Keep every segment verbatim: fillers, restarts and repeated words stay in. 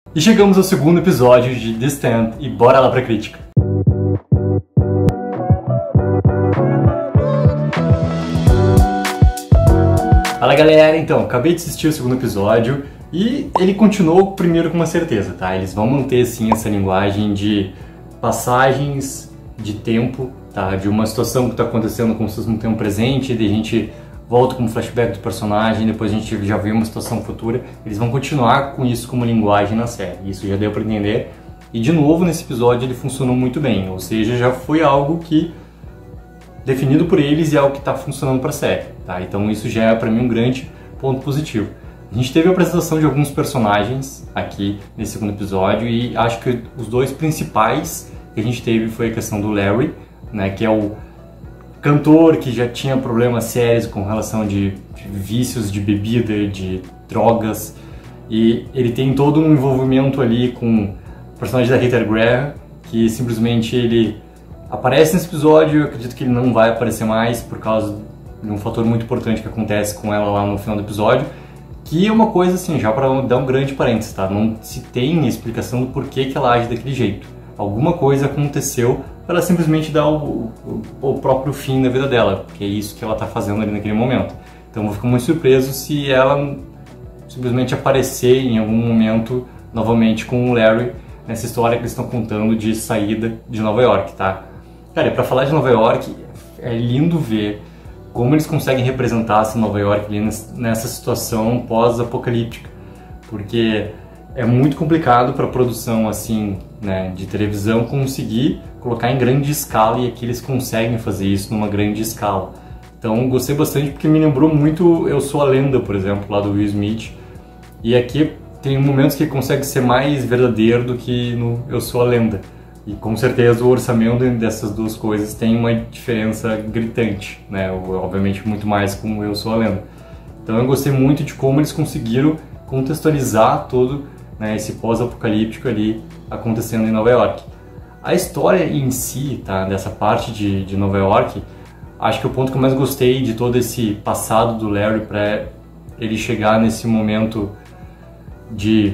E chegamos ao segundo episódio de The Stand e bora lá pra crítica. Fala galera, então, acabei de assistir o segundo episódio e ele continuou primeiro com uma certeza, tá? Eles vão manter sim essa linguagem de passagens de tempo, tá? De uma situação que está acontecendo como se fosse um tempo presente, de a gente volta como flashback do personagem, depois a gente já vê uma situação futura. Eles vão continuar com isso como linguagem na série, isso já deu para entender. E de novo nesse episódio ele funcionou muito bem, ou seja, já foi algo que definido por eles e é algo que está funcionando para a série, tá? Então isso já é para mim um grande ponto positivo. A gente teve a apresentação de alguns personagens aqui nesse segundo episódio e acho que os dois principais que a gente teve foi a questão do Larry, né, que é o cantor que já tinha problemas sérios com relação de, de vícios de bebida, de drogas, e ele tem todo um envolvimento ali com o personagem da Heather Graham, que simplesmente ele aparece nesse episódio. Eu acredito que ele não vai aparecer mais por causa de um fator muito importante que acontece com ela lá no final do episódio, que é uma coisa assim, já para dar um grande parênteses, tá? Não se tem explicação do porquê que ela age daquele jeito. Alguma coisa aconteceu para ela simplesmente dar o, o, o próprio fim da vida dela, porque é isso que ela está fazendo ali naquele momento. Então eu vou ficar muito surpreso se ela simplesmente aparecer em algum momento novamente com o Larry nessa história que eles estão contando de saída de Nova York, tá? Cara, e para falar de Nova York, é lindo ver como eles conseguem representar essa Nova York ali nessa situação pós-apocalíptica, porque é muito complicado para a produção assim, né, de televisão conseguir colocar em grande escala, e aqui eles conseguem fazer isso numa grande escala. Então gostei bastante porque me lembrou muito Eu Sou a Lenda, por exemplo, lá do Will Smith, e aqui tem momentos que consegue ser mais verdadeiro do que no Eu Sou a Lenda. E com certeza o orçamento dessas duas coisas tem uma diferença gritante, né? Obviamente muito mais com Eu Sou a Lenda. Então eu gostei muito de como eles conseguiram contextualizar todo, né, esse pós-apocalíptico ali acontecendo em Nova York. A história em si, tá, dessa parte de, de Nova York, acho que o ponto que eu mais gostei de todo esse passado do Larry para ele chegar nesse momento de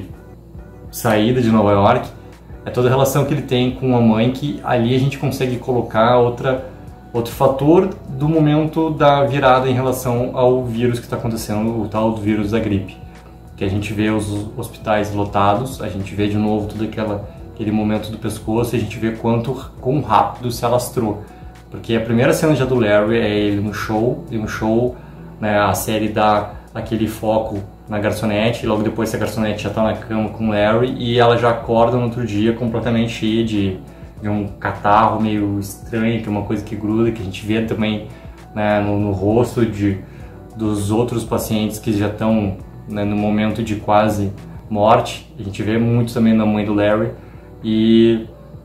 saída de Nova York é toda a relação que ele tem com a mãe, que ali a gente consegue colocar outra, outro fator do momento da virada em relação ao vírus que está acontecendo, o tal do vírus da gripe. Que a gente vê os hospitais lotados, a gente vê de novo todo aquela, aquele momento do pescoço, e a gente vê quanto, quão rápido se alastrou. Porque a primeira cena já do Larry é ele no show, e no show, né, a série dá aquele foco na garçonete, e logo depois a garçonete já está na cama com o Larry, e ela já acorda no outro dia completamente cheia de, de um catarro meio estranho, que é uma coisa que gruda, que a gente vê também, né, no, no rosto de, dos outros pacientes que já estão, né, no momento de quase morte. A gente vê muito também na mãe do Larry, e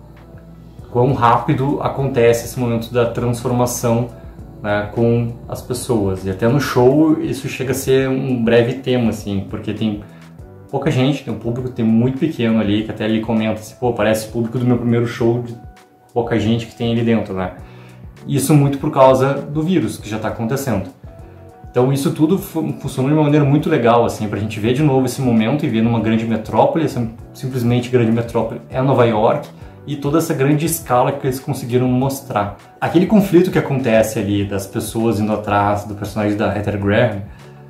quão rápido acontece esse momento da transformação, né, com as pessoas. E até no show isso chega a ser um breve tema, assim, porque tem pouca gente, tem um público tem muito pequeno ali, que até ele comenta assim, pô, parece o público do meu primeiro show, de pouca gente que tem ali dentro, né? Isso muito por causa do vírus que já está acontecendo. Então isso tudo funcionou de uma maneira muito legal, assim, pra gente ver de novo esse momento e ver numa grande metrópole, essa simplesmente grande metrópole é Nova York, e toda essa grande escala que eles conseguiram mostrar. Aquele conflito que acontece ali das pessoas indo atrás do personagem da Heather Graham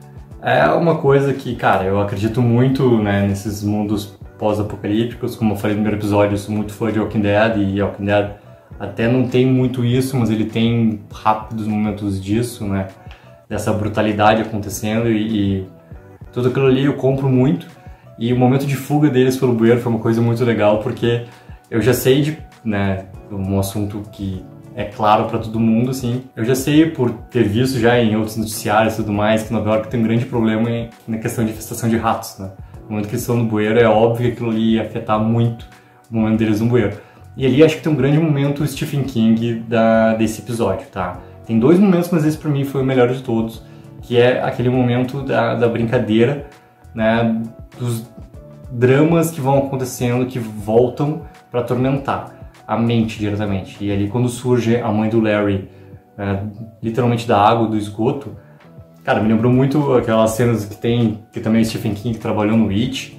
é uma coisa que, cara, eu acredito muito, né, nesses mundos pós-apocalípticos. Como eu falei no primeiro episódio, eu sou muito fã de Walking Dead, e Walking Dead até não tem muito isso, mas ele tem rápidos momentos disso, né, dessa brutalidade acontecendo, e, e tudo aquilo ali eu compro muito. E o momento de fuga deles pelo bueiro foi uma coisa muito legal, porque eu já sei de, né, um assunto que é claro para todo mundo, assim, eu já sei por ter visto já em outros noticiários e tudo mais que Nova York tem um grande problema em, na questão de infestação de ratos, né? No momento que eles estão no bueiro, é óbvio que aquilo ali ia afetar muito o momento deles no bueiro. E ali acho que tem um grande momento Stephen King da, desse episódio, tá? Tem dois momentos, mas esse pra mim foi o melhor de todos, que é aquele momento da, da brincadeira, né, dos dramas que vão acontecendo, que voltam para atormentar a mente diretamente. E ali quando surge a mãe do Larry, é, literalmente da água, do esgoto, cara, me lembrou muito aquelas cenas que tem, que também o Stephen King trabalhou no It,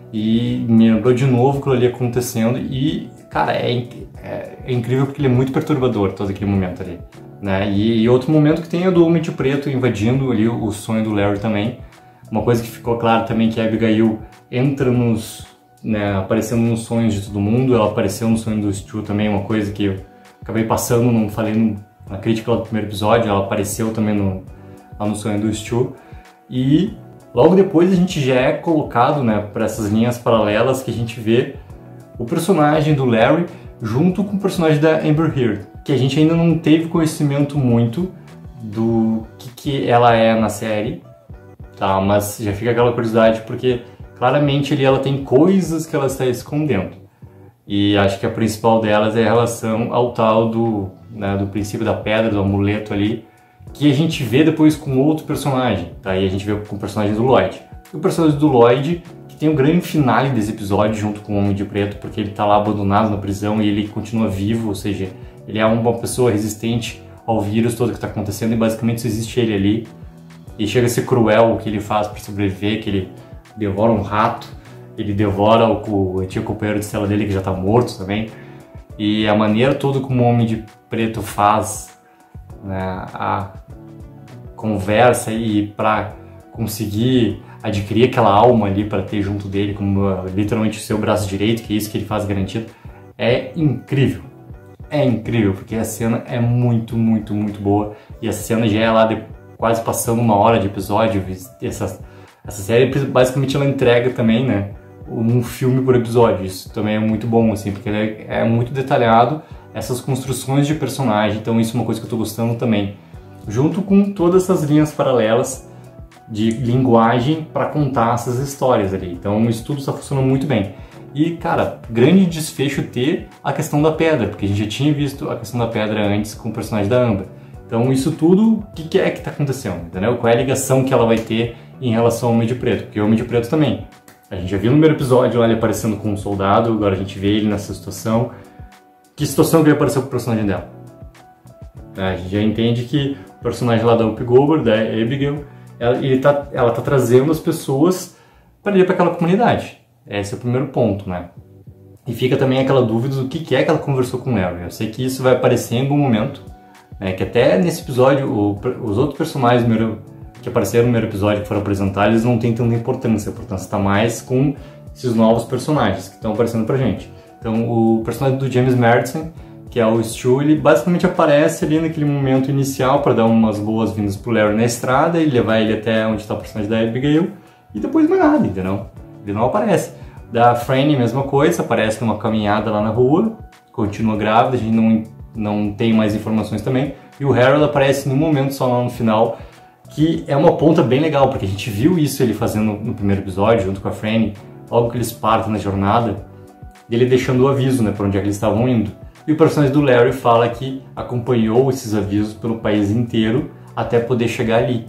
e me lembrou de novo aquilo ali acontecendo e, cara, é, é, é incrível porque ele é muito perturbador todo aquele momento ali, né? E, e outro momento que tem é do Homem de Preto invadindo ali o, o sonho do Larry também. Uma coisa que ficou claro também que a Abigail entra nos, né, aparecendo nos sonhos de todo mundo, ela apareceu no sonho do Stu também, uma coisa que eu acabei passando, não falei no, na crítica do primeiro episódio, ela apareceu também no, lá no sonho do Stu. E logo depois a gente já é colocado, né, para essas linhas paralelas que a gente vê o personagem do Larry junto com o personagem da Amber Heard, que a gente ainda não teve conhecimento muito do que, que ela é na série, tá? Mas já fica aquela curiosidade porque claramente ali ela tem coisas que ela está escondendo. E acho que a principal delas é a relação ao tal do, né, do princípio da pedra, do amuleto ali, que a gente vê depois com outro personagem, tá? E a gente vê com o personagem do Lloyd. O personagem do Lloyd, que tem o grande finale desse episódio junto com o Homem de Preto, porque ele tá lá abandonado na prisão e ele continua vivo, ou seja, ele é uma pessoa resistente ao vírus todo que tá acontecendo e basicamente só existe ele ali. E chega a ser cruel o que ele faz para sobreviver, que ele devora um rato, ele devora o, o antigo companheiro de cela dele que já tá morto também. E a maneira toda como o Homem de Preto faz, né, a conversa e para conseguir adquirir aquela alma ali para ter junto dele, como uh, literalmente o seu braço direito, que é isso que ele faz garantido, é incrível. É incrível, porque a cena é muito, muito, muito boa. E a cena já é lá de, quase passando uma hora de episódio. Essa, essa série basicamente ela entrega também, né, um filme por episódio. Isso também é muito bom, assim, porque é, é muito detalhado essas construções de personagem. Então isso é uma coisa que eu tô gostando também. Junto com todas essas linhas paralelas de linguagem para contar essas histórias ali. Então isso tudo está funcionando muito bem. E, cara, grande desfecho ter a questão da pedra, porque a gente já tinha visto a questão da pedra antes com o personagem da Amber. Então isso tudo, o que, que é que está acontecendo, entendeu? Qual é a ligação que ela vai ter em relação ao Homem de Preto? Porque o Homem de Preto também. A gente já viu no primeiro episódio lá ele aparecendo com um soldado, agora a gente vê ele nessa situação. Que situação que ele apareceu com o personagem dela? A gente já entende que o personagem lá da Whoopi Goldberg, da Abigail, ela, ele tá, ela tá trazendo as pessoas para ir para aquela comunidade. Esse é o primeiro ponto, né? E fica também aquela dúvida do que é que ela conversou com o Larry. Eu sei que isso vai aparecer em algum momento, né? Que até nesse episódio, o, os outros personagens que apareceram no primeiro episódio, que foram apresentados, eles não têm tanta importância. A importância está mais com esses novos personagens que estão aparecendo pra gente. Então, o personagem do James Marsden, que é o Stu, ele basicamente aparece ali naquele momento inicial para dar umas boas-vindas pro Larry na estrada e levar ele até onde está o personagem da Abigail e depois mais nada, entendeu? Ele não aparece. Da Franny, mesma coisa, aparece numa caminhada lá na rua, continua grávida, a gente não, não tem mais informações também. E o Harold aparece num momento só lá no final, que é uma ponta bem legal, porque a gente viu isso ele fazendo no primeiro episódio, junto com a Franny, logo que eles partem na jornada, dele deixando o aviso, né, para onde é que eles estavam indo. E o personagem do Larry fala que acompanhou esses avisos pelo país inteiro até poder chegar ali.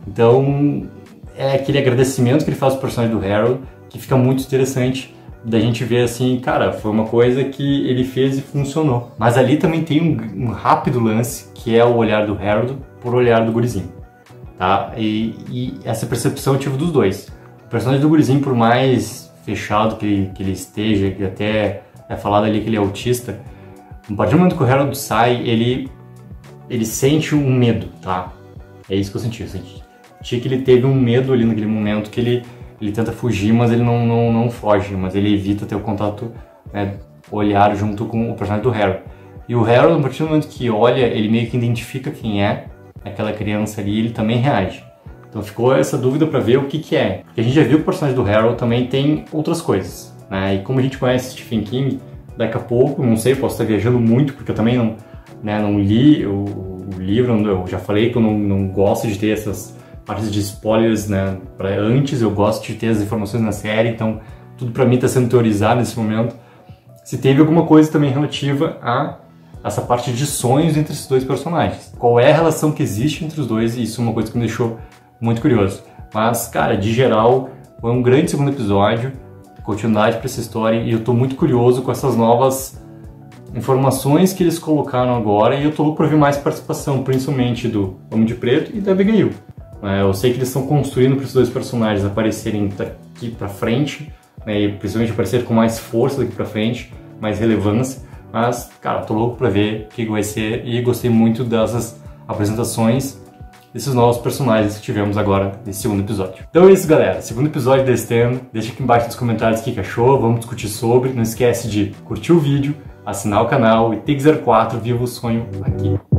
Então, é aquele agradecimento que ele faz pro personagem do Harold, que fica muito interessante da gente ver assim, cara, foi uma coisa que ele fez e funcionou. Mas ali também tem um, um rápido lance, que é o olhar do Harold por olhar do gurizinho, tá? E, e essa percepção eu tive dos dois. O personagem do gurizinho, por mais fechado que ele, que ele esteja, que até é falado ali que ele é autista, a partir do momento que o Harold sai, ele, ele sente um medo, tá? É isso que eu senti, eu senti. Achei que ele teve um medo ali naquele momento que ele Ele tenta fugir, mas ele não, não, não foge, mas ele evita ter o contato, né, olhar junto com o personagem do Harold. E o Harold, a partir do momento que olha, ele meio que identifica quem é aquela criança ali e ele também reage. Então ficou essa dúvida para ver o que que é. Porque a gente já viu que o personagem do Harold também tem outras coisas, né? E como a gente conhece Stephen King, daqui a pouco, não sei, posso estar viajando muito, porque eu também não, né, não li o, o livro, eu já falei que eu não, não gosto de ter essas partes de spoilers, né, pra antes, eu gosto de ter as informações na série, então tudo pra mim tá sendo teorizado nesse momento. Se teve alguma coisa também relativa a essa parte de sonhos entre esses dois personagens. Qual é a relação que existe entre os dois, e isso é uma coisa que me deixou muito curioso. Mas, cara, de geral, foi um grande segundo episódio, continuidade pra essa história, e eu tô muito curioso com essas novas informações que eles colocaram agora, e eu tô louco pra ver mais participação, principalmente do Homem de Preto e da Abigail. Eu sei que eles estão construindo para esses dois personagens aparecerem daqui pra frente, né, e principalmente aparecer com mais força daqui pra frente, mais relevância. Mas, cara, tô louco pra ver o que vai ser e gostei muito dessas apresentações desses novos personagens que tivemos agora nesse segundo episódio. Então é isso, galera. Segundo episódio desse tema. Deixa aqui embaixo nos comentários o que achou, vamos discutir sobre. Não esquece de curtir o vídeo, assinar o canal e Take zero quatro, viva o sonho aqui.